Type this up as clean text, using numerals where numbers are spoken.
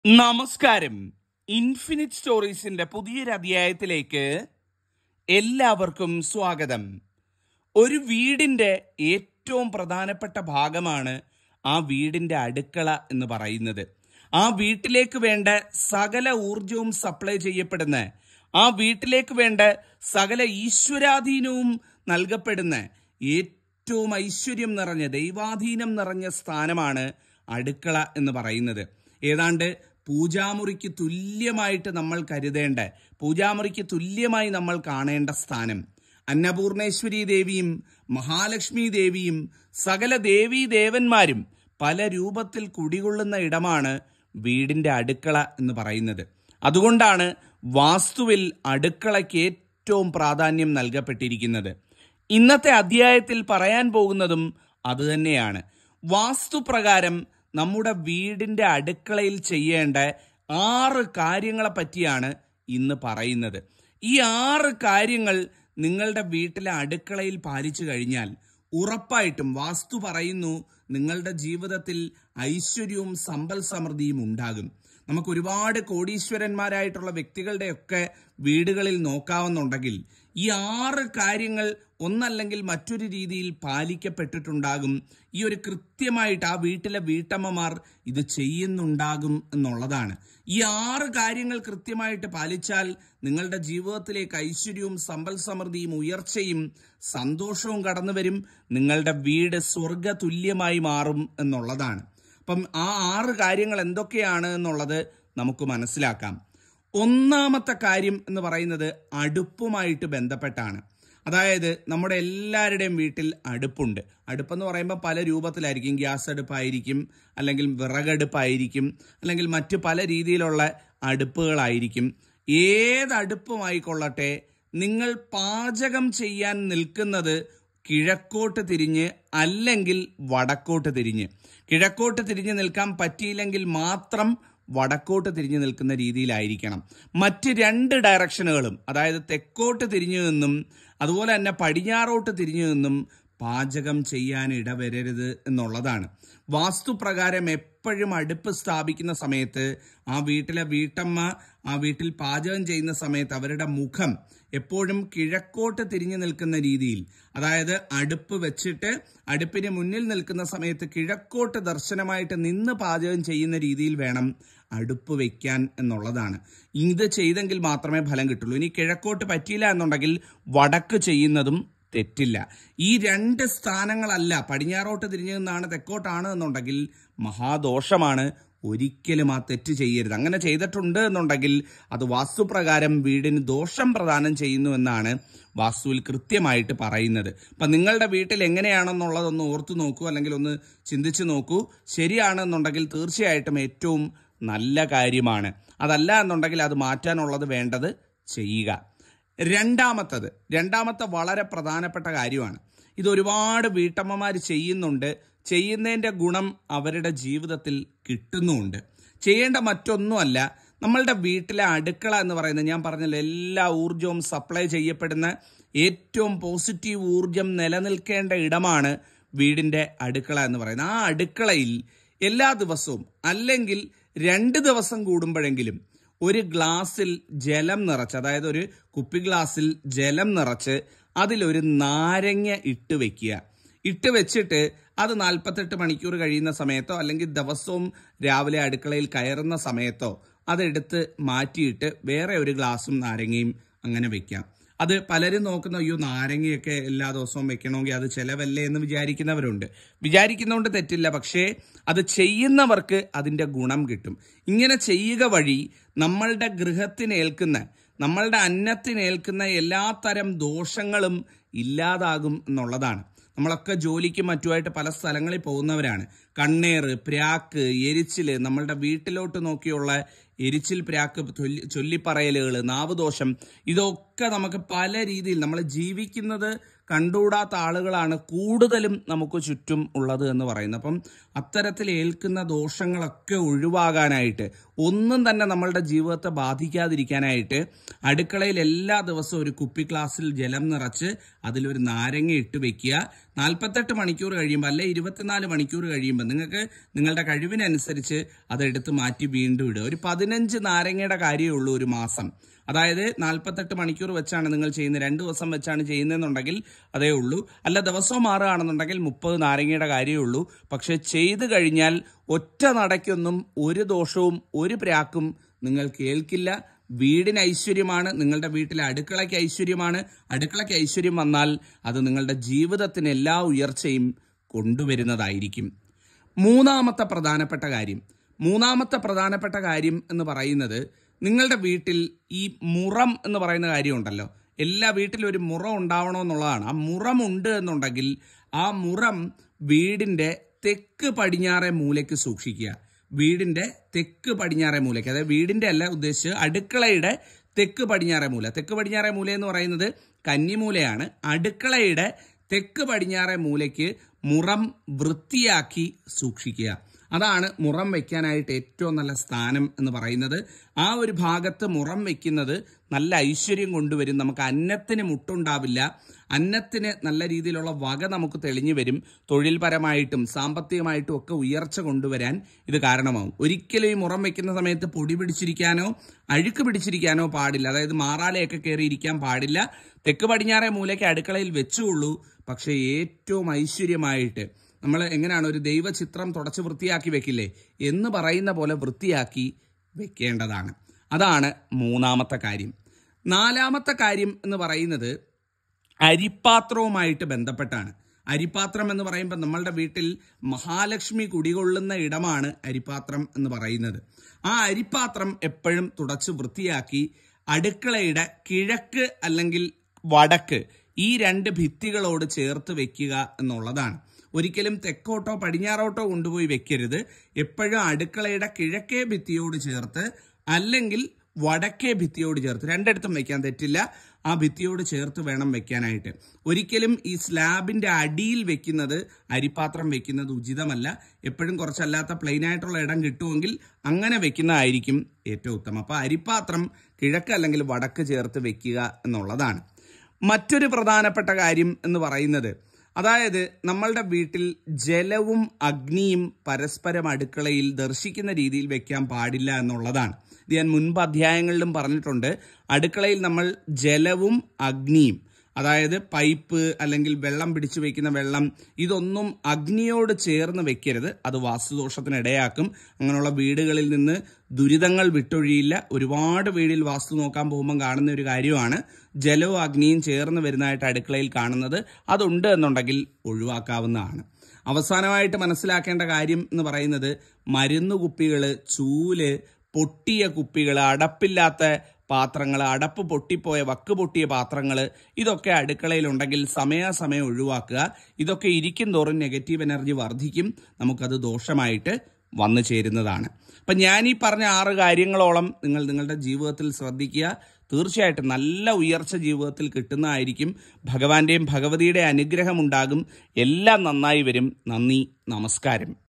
നമസ്കാരം. ഇൻഫിനിറ്റ് സ്റ്റോറീസിന്റെ പുതിയൊരു അധ്യായത്തിലേക്ക് എല്ലാവർക്കും സ്വാഗതം. ഒരു വീടിന്റെ ഏറ്റവും പ്രധാനപ്പെട്ട ഭാഗമാണ് ആ വീടിന്റെ അടുക്കള എന്ന് പറയുന്നത്. ആ വീട്ടിലേക്ക് വേണ്ട സകല ഊർജവും സപ്ലൈ ചെയ്യപ്പെടുന്ന, ആ വീട്ടിലേക്ക് വേണ്ട സകല ഈശ്വരാധീനവും നൽകപ്പെടുന്ന ഏറ്റവും ഐശ്വര്യം നിറഞ്ഞ, ദൈവാധീനം നിറഞ്ഞ സ്ഥാനമാണ് അടുക്കള എന്ന് പറയുന്നത്. ഏതാണ്ട് പൂജാമുറിക്ക് തുല്യമായിട്ട് നമ്മൾ കരുതേണ്ട, പൂജാമുറിക്ക് തുല്യമായി നമ്മൾ കാണേണ്ട സ്ഥാനം. അന്നപൂർണേശ്വരി ദേവിയും മഹാലക്ഷ്മി ദേവിയും സകല ദേവീ ദേവന്മാരും പല രൂപത്തിൽ കുടികൊള്ളുന്ന ഇടമാണ് വീടിന്റെ അടുക്കള എന്ന് പറയുന്നത്. അതുകൊണ്ടാണ് വാസ്തുവിൽ അടുക്കളയ്ക്ക് ഏറ്റവും പ്രാധാന്യം നൽകപ്പെട്ടിരിക്കുന്നത്. ഇന്നത്തെ അധ്യായത്തിൽ പറയാൻ പോകുന്നതും അതുതന്നെയാണ്. വാസ്തുപ്രകാരം നമ്മുടെ വീടിന്റെ അടുക്കളയിൽ ചെയ്യേണ്ട 6 കാര്യങ്ങളെ പറ്റിയാണ് ഇന്ന് പറയുന്നത്. ഈ 6 കാര്യങ്ങൾ നിങ്ങളുടെ വീട്ടിലെ അടുക്കളയിൽ പാലിച്ചു കഴിഞ്ഞാൽ ഉറപ്പായിട്ടും വാസ്തു പറയുന്നു നിങ്ങളുടെ ജീവിതത്തിൽ ഐശ്വര്യവും സമ്പൽ സമൃദ്ധിയും ഉണ്ടാകും. നമുക്ക് ഒരുപാട് കോടീശ്വരന്മാരായിട്ടുള്ള വ്യക്തികളുടെയൊക്കെ വീടുകളിൽ നോക്കാവുന്നുണ്ടെങ്കിൽ ഈ 6 കാര്യങ്ങൾ ഒന്നല്ലെങ്കിൽ മറ്റൊരു രീതിയിൽ പാലിക്കപ്പെട്ടിട്ടുണ്ടാകും. ഈ ഒരു കൃത്യമായിട്ട് ആ വീട്ടിലെ വീട്ടമ്മമാർ ഇത് ചെയ്യുന്നുണ്ടാകും എന്നുള്ളതാണ്. ഈ 6 കാര്യങ്ങൾ കൃത്യമായിട്ട് പാലിച്ചാൽ നിങ്ങളുടെ ജീവിതത്തിലേക്ക് ഐശ്വര്യവും സമ്പൽ സമൃദ്ധിയും ഉയർച്ചയും സന്തോഷവും കടന്നു വരും. നിങ്ങളുടെ വീട് സ്വർഗ തുല്യമായി മാറും എന്നുള്ളതാണ്. അപ്പം ആ 6 കാര്യങ്ങൾ എന്തൊക്കെയാണ് എന്നുള്ളത് നമുക്ക് മനസ്സിലാക്കാം. ഒന്നാമത്തെ കാര്യം എന്ന് പറയുന്നത് അടുപ്പുമായിട്ട് ബന്ധപ്പെട്ടാണ്. അതായത് നമ്മുടെ എല്ലാവരുടെയും വീട്ടിൽ അടുപ്പുണ്ട്. അടുപ്പെന്ന് പറയുമ്പോൾ പല രൂപത്തിലായിരിക്കും. ഗ്യാസ് അടുപ്പായിരിക്കും, അല്ലെങ്കിൽ വിറകടുപ്പായിരിക്കും, അല്ലെങ്കിൽ മറ്റു പല രീതിയിലുള്ള അടുപ്പുകളായിരിക്കും. ഏത് അടുപ്പുമായിക്കൊള്ളട്ടെ, നിങ്ങൾ പാചകം ചെയ്യാൻ നിൽക്കുന്നത് കിഴക്കോട്ട് തിരിഞ്ഞ് അല്ലെങ്കിൽ വടക്കോട്ട് തിരിഞ്ഞ്. കിഴക്കോട്ട് തിരിഞ്ഞ് നിൽക്കാൻ പറ്റിയില്ലെങ്കിൽ മാത്രം വടക്കോട്ട് തിരിഞ്ഞു നിൽക്കുന്ന രീതിയിലായിരിക്കണം. മറ്റ് 2 ഡയറക്ഷനുകളും, അതായത് തെക്കോട്ട് തിരിഞ്ഞു നിന്നും അതുപോലെ തന്നെ പടിഞ്ഞാറോട്ട് തിരിഞ്ഞു നിന്നും പാചകം ചെയ്യാൻ ഇടവരരുത് എന്നുള്ളതാണ്. വാസ്തുപ്രകാരം എപ്പോഴും അടുപ്പ് സ്ഥാപിക്കുന്ന സമയത്ത് ആ വീട്ടിലെ വീട്ടമ്മ ആ വീട്ടിൽ പാചകം ചെയ്യുന്ന സമയത്ത് അവരുടെ മുഖം എപ്പോഴും കിഴക്കോട്ട് തിരിഞ്ഞു നിൽക്കുന്ന രീതിയിൽ, അതായത് അടുപ്പ് വെച്ചിട്ട് അടുപ്പിന് മുന്നിൽ നിൽക്കുന്ന സമയത്ത് കിഴക്കോട്ട് ദർശനമായിട്ട് നിന്ന് പാചകം ചെയ്യുന്ന രീതിയിൽ വേണം അടുപ്പ് വെക്കാൻ എന്നുള്ളതാണ്. ഇത് ചെയ്തെങ്കിൽ മാത്രമേ ഫലം കിട്ടുള്ളൂ. ഇനി കിഴക്കോട്ട് പറ്റിയില്ല എന്നുണ്ടെങ്കിൽ വടക്ക് ചെയ്യുന്നതും തെറ്റില്ല. ഈ 2 സ്ഥാനങ്ങളല്ല, പടിഞ്ഞാറോട്ട് തിരിഞ്ഞു നിന്നാണ് തെക്കോട്ടാണ് എന്നുണ്ടെങ്കിൽ മഹാദോഷമാണ്. ഒരിക്കലും ആ തെറ്റ് ചെയ്യരുത്. അങ്ങനെ ചെയ്തിട്ടുണ്ട് എന്നുണ്ടെങ്കിൽ അത് വാസ്തുപ്രകാരം വീടിന് ദോഷം പ്രദാനം ചെയ്യുന്നു എന്നാണ് വാസ്തുവിൽ കൃത്യമായിട്ട് പറയുന്നത്. അപ്പം നിങ്ങളുടെ വീട്ടിൽ എങ്ങനെയാണെന്നുള്ളതൊന്ന് ഓർത്തു നോക്കൂ, അല്ലെങ്കിൽ ഒന്ന് ചിന്തിച്ചു നോക്കൂ. ശരിയാണെന്നുണ്ടെങ്കിൽ തീർച്ചയായിട്ടും ഏറ്റവും നല്ല കാര്യമാണ്. അതല്ല എന്നുണ്ടെങ്കിൽ അത് മാറ്റാനുള്ളത് വേണ്ടത് ചെയ്യുക. രണ്ടാമത്തെ വളരെ പ്രധാനപ്പെട്ട കാര്യമാണ്. ഇത് ഒരുപാട് വീട്ടമ്മമാർ ചെയ്യുന്നുണ്ട്. ചെയ്യുന്നതിൻ്റെ ഗുണം അവരുടെ ജീവിതത്തിൽ കിട്ടുന്നുമുണ്ട്. ചെയ്യേണ്ട മറ്റൊന്നുമല്ല, നമ്മളുടെ വീട്ടിലെ അടുക്കള എന്ന് പറയുന്നത്, ഞാൻ പറഞ്ഞല്ലോ, എല്ലാ ഊർജവും സപ്ലൈ ചെയ്യപ്പെടുന്ന ഏറ്റവും പോസിറ്റീവ് ഊർജം നിലനിൽക്കേണ്ട ഇടമാണ് വീടിൻ്റെ അടുക്കള എന്ന് പറയുന്നത്. ആ അടുക്കളയിൽ എല്ലാ ദിവസവും അല്ലെങ്കിൽ 2 ദിവസം കൂടുമ്പോഴെങ്കിലും ഒരു ഗ്ലാസ്സിൽ ജലം നിറച്ച്, അതായത് ഒരു കുപ്പി ഗ്ലാസ്സിൽ ജലം നിറച്ച് അതിലൊരു നാരങ്ങ ഇട്ട് വെക്കുക. ഇട്ട് വെച്ചിട്ട് അത് 48 മണിക്കൂർ കഴിയുന്ന സമയത്തോ അല്ലെങ്കിൽ ദിവസവും രാവിലെ അടുക്കളയിൽ കയറുന്ന സമയത്തോ അതെടുത്ത് മാറ്റിയിട്ട് വേറെ ഒരു ഗ്ലാസും നാരങ്ങയും അങ്ങനെ വെക്കാം. അത് പലരും നോക്കുന്ന, അയ്യോ നാരങ്ങയൊക്കെ എല്ലാ ദിവസവും വെക്കണമെങ്കിൽ അത് ചിലവല്ലേ എന്ന് വിചാരിക്കുന്നവരുണ്ട്. വിചാരിക്കുന്നതുകൊണ്ട് തെറ്റില്ല, പക്ഷേ അത് ചെയ്യുന്നവർക്ക് അതിൻ്റെ ഗുണം കിട്ടും. ഇങ്ങനെ ചെയ്യുക വഴി നമ്മളുടെ ഗൃഹത്തിനേൽക്കുന്ന, നമ്മളുടെ അന്നത്തിനേൽക്കുന്ന എല്ലാ തരം ദോഷങ്ങളും ഇല്ലാതാകും എന്നുള്ളതാണ്. നമ്മളൊക്കെ ജോലിക്കും മറ്റുമായിട്ട് പല സ്ഥലങ്ങളിൽ പോകുന്നവരാണ്. കണ്ണേറ്, പ്രാക്ക്, എരിച്ചില്, നമ്മളുടെ വീട്ടിലോട്ട് നോക്കിയുള്ള എരിച്ചിൽ, പ്രാക്ക്, ചൊല്ലിപ്പറയലുകൾ, നാവുദോഷം, ഇതൊക്കെ നമുക്ക് പല രീതിയിൽ നമ്മൾ ജീവിക്കുന്നത് കണ്ടുകൂടാത്ത ആളുകളാണ് കൂടുതലും നമുക്ക് ചുറ്റും ഉള്ളത് എന്ന് പറയുന്നത്. അപ്പം അത്തരത്തിൽ ഏൽക്കുന്ന ദോഷങ്ങളൊക്കെ ഒഴിവാകാനായിട്ട്, ഒന്നും തന്നെ നമ്മളുടെ ജീവിതത്തെ ബാധിക്കാതിരിക്കാനായിട്ട് അടുക്കളയിൽ എല്ലാ ദിവസവും ഒരു കുപ്പി ഗ്ലാസ്സിൽ ജലം നിറച്ച് അതിലൊരു നാരങ്ങ ഇട്ട് വെക്കുക. 48 മണിക്കൂർ കഴിയുമ്പോൾ അല്ലെ 24 മണിക്കൂർ കഴിയുമ്പോൾ നിങ്ങൾക്ക് നിങ്ങളുടെ കഴിവിനനുസരിച്ച് അതെടുത്ത് മാറ്റി വീണ്ടും ഇടുക. ഒരു 15 നാരങ്ങയുടെ കാര്യമേ ഉള്ളൂ ഒരു മാസം. അതായത് 48 മണിക്കൂർ വെച്ചാണ് നിങ്ങൾ ചെയ്യുന്നത്, 2 ദിവസം വെച്ചാണ് ചെയ്യുന്നതെന്നുണ്ടെങ്കിൽ അതേ ഉള്ളൂ. അല്ല ദിവസവും മാറുകയാണെന്നുണ്ടെങ്കിൽ 30 നാരങ്ങയുടെ കാര്യമേ ഉള്ളൂ. പക്ഷെ ചെയ്തു കഴിഞ്ഞാൽ ഒറ്റ നടയ്ക്കൊന്നും ഒരു ദോഷവും ഒരു പ്രാക്കും നിങ്ങൾ കേൾക്കില്ല. വീടിന് ഐശ്വര്യമാണ്, നിങ്ങളുടെ വീട്ടിലെ അടുക്കളയ്ക്ക് ഐശ്വര്യമാണ്. അടുക്കളയ്ക്ക് ഐശ്വര്യം വന്നാൽ അത് നിങ്ങളുടെ ജീവിതത്തിന് എല്ലാ ഉയർച്ചയും കൊണ്ടുവരുന്നതായിരിക്കും. മൂന്നാമത്തെ പ്രധാനപ്പെട്ട കാര്യം എന്ന് പറയുന്നത്, നിങ്ങളുടെ വീട്ടിൽ ഈ മുറം എന്ന് പറയുന്ന കാര്യമുണ്ടല്ലോ. എല്ലാ വീട്ടിലും ഒരു മുറം ഉണ്ടാവണമെന്നുള്ളതാണ്. ആ മുറമുണ്ട് എന്നുണ്ടെങ്കിൽ ആ മുറം വീടിന്റെ തെക്ക് പടിഞ്ഞാറേ മൂലയ്ക്ക് സൂക്ഷിക്കുക. വീടിന്റെ തെക്ക് പടിഞ്ഞാറേ മൂലയ്ക്ക്, അതായത് വീടിന്റെ അല്ല ഉദ്ദേശിച്ച് അടുക്കളയുടെ തെക്ക് പടിഞ്ഞാറേ മൂല. തെക്ക് പടിഞ്ഞാറേ മൂല എന്ന് പറയുന്നത് കന്നിമൂലയാണ്. അടുക്കളയുടെ തെക്ക് പടിഞ്ഞാറേ മൂലയ്ക്ക് മുറം വൃത്തിയാക്കി സൂക്ഷിക്കുക. അതാണ് മുറം വെക്കാനായിട്ട് ഏറ്റവും നല്ല സ്ഥാനം എന്ന് പറയുന്നത്. ആ ഒരു ഭാഗത്ത് മുറം വെക്കുന്നത് നല്ല ഐശ്വര്യം കൊണ്ടുവരും. നമുക്ക് അന്നത്തിന് മുട്ടുണ്ടാവില്ല. അന്നത്തിന് നല്ല രീതിയിലുള്ള വക നമുക്ക് തെളിഞ്ഞു വരും. തൊഴിൽപരമായിട്ടും സാമ്പത്തികമായിട്ടും ഒക്കെ ഉയർച്ച കൊണ്ടുവരാൻ ഇത് കാരണമാവും. ഒരിക്കലും ഈ മുറം വെക്കുന്ന സമയത്ത് പൊടി പിടിച്ചിരിക്കാനോ അഴുക്ക് പിടിച്ചിരിക്കാനോ പാടില്ല. അതായത് മാറാലയൊക്കെ കയറിയിരിക്കാൻ പാടില്ല. തെക്ക് പടിഞ്ഞാറേ മൂലയ്ക്ക് അടുക്കളയിൽ വെച്ചുകൊള്ളൂ. പക്ഷേ ഏറ്റവും ഐശ്വര്യമായിട്ട് നമ്മൾ എങ്ങനെയാണ് ഒരു ദൈവചിത്രം തുടച്ച് വൃത്തിയാക്കി വെക്കില്ലേ എന്ന് പറയുന്ന പോലെ വൃത്തിയാക്കി വെക്കേണ്ടതാണ്. അതാണ് മൂന്നാമത്തെ കാര്യം. നാലാമത്തെ കാര്യം എന്ന് പറയുന്നത് അരിപ്പാത്രവുമായിട്ട് ബന്ധപ്പെട്ടാണ്. അരിപ്പാത്രം എന്ന് പറയുമ്പോൾ നമ്മളുടെ വീട്ടിൽ മഹാലക്ഷ്മി കുടികൊള്ളുന്ന ഇടമാണ് അരിപ്പാത്രം എന്ന് പറയുന്നത്. ആ അരിപ്പാത്രം എപ്പോഴും തുടച്ച് വൃത്തിയാക്കി അടുക്കളയുടെ കിഴക്ക് അല്ലെങ്കിൽ വടക്ക് ഈ 2 ഭിത്തികളോട് ചേർത്ത് വെക്കുക എന്നുള്ളതാണ്. ഒരിക്കലും തെക്കോട്ടോ പടിഞ്ഞാറോട്ടോ കൊണ്ടുപോയി വെക്കരുത്. എപ്പോഴും അടുക്കളയുടെ കിഴക്കേ ഭിത്തിയോട് ചേർത്ത് അല്ലെങ്കിൽ വടക്കേ ഭിത്തിയോട് ചേർത്ത്, 2 ഇടത്തും വെക്കാൻ തെറ്റില്ല. ആ ഭിത്തിയോട് ചേർത്ത് വേണം വെക്കാനായിട്ട്. ഒരിക്കലും ഈ സ്ലാബിന്റെ അടിയിൽ വെക്കുന്നത്, അരിപ്പാത്രം വെക്കുന്നത് ഉചിതമല്ല. എപ്പോഴും കുറച്ചല്ലാത്ത പ്ലെയിൻ ആയിട്ടുള്ള ഇടം കിട്ടുമെങ്കിൽ അങ്ങനെ വെക്കുന്നതായിരിക്കും ഏറ്റവും ഉത്തമം. അപ്പോൾ അരിപ്പാത്രം കിഴക്ക് അല്ലെങ്കിൽ വടക്ക് ചേർത്ത് വെക്കുക എന്നുള്ളതാണ്. മറ്റൊരു പ്രധാനപ്പെട്ട കാര്യം എന്ന് പറയുന്നത്, അതായത് നമ്മളുടെ വീട്ടിൽ ജലവും അഗ്നിയും പരസ്പരം അടുക്കളയിൽ ദർശിക്കുന്ന രീതിയിൽ വെക്കാൻ പാടില്ല എന്നുള്ളതാണ്. ഇത് ഞാൻ മുൻപ് അധ്യായങ്ങളിലും പറഞ്ഞിട്ടുണ്ട്. അടുക്കളയിൽ നമ്മൾ ജലവും അഗ്നിയും, അതായത് പൈപ്പ് അല്ലെങ്കിൽ വെള്ളം പിടിച്ചു വെക്കുന്ന വെള്ളം, ഇതൊന്നും അഗ്നിയോട് ചേർന്ന് വെക്കരുത്. അത് വാസ്തുദോഷത്തിന് ഇടയാക്കും. അങ്ങനെയുള്ള വീടുകളിൽ നിന്ന് ദുരിതങ്ങൾ വിട്ടൊഴിയില്ല. ഒരുപാട് വീടിൽ വാസ്തു നോക്കാൻ പോകുമ്പോൾ കാണുന്ന ഒരു കാര്യമാണ് ജലവും അഗ്നിയും ചേർന്ന് വരുന്നതായിട്ട് അടുക്കളയിൽ കാണുന്നത്. അതുണ്ട് എന്നുണ്ടെങ്കിൽ ഒഴിവാക്കാവുന്നതാണ്. അവസാനമായിട്ട് മനസ്സിലാക്കേണ്ട കാര്യം എന്ന് പറയുന്നത്, മരുന്ന് കുപ്പികൾ, ചൂല്, പൊട്ടിയ കുപ്പികൾ, അടപ്പില്ലാത്ത പാത്രങ്ങൾ, അടപ്പ് പൊട്ടിപ്പോയ വക്ക് പൊട്ടിയ പാത്രങ്ങൾ, ഇതൊക്കെ അടുക്കളയിലുണ്ടെങ്കിൽ സമയാസമയം ഒഴിവാക്കുക. ഇതൊക്കെ ഇരിക്കും തോറും നെഗറ്റീവ് എനർജി വർദ്ധിക്കും. നമുക്കത് ദോഷമായിട്ട് വന്നു ചേരുന്നതാണ്. അപ്പം ഞാൻ ഈ പറഞ്ഞ 6 കാര്യങ്ങളോളം നിങ്ങൾ നിങ്ങളുടെ ജീവിതത്തിൽ ശ്രദ്ധിക്കുക. തീർച്ചയായിട്ടും നല്ല ഉയർച്ച ജീവിതത്തിൽ കിട്ടുന്നതായിരിക്കും. ഭഗവാന്റെയും ഭഗവതിയുടെ അനുഗ്രഹം ഉണ്ടാകും. എല്ലാം നന്നായി വരും. നന്ദി, നമസ്കാരം.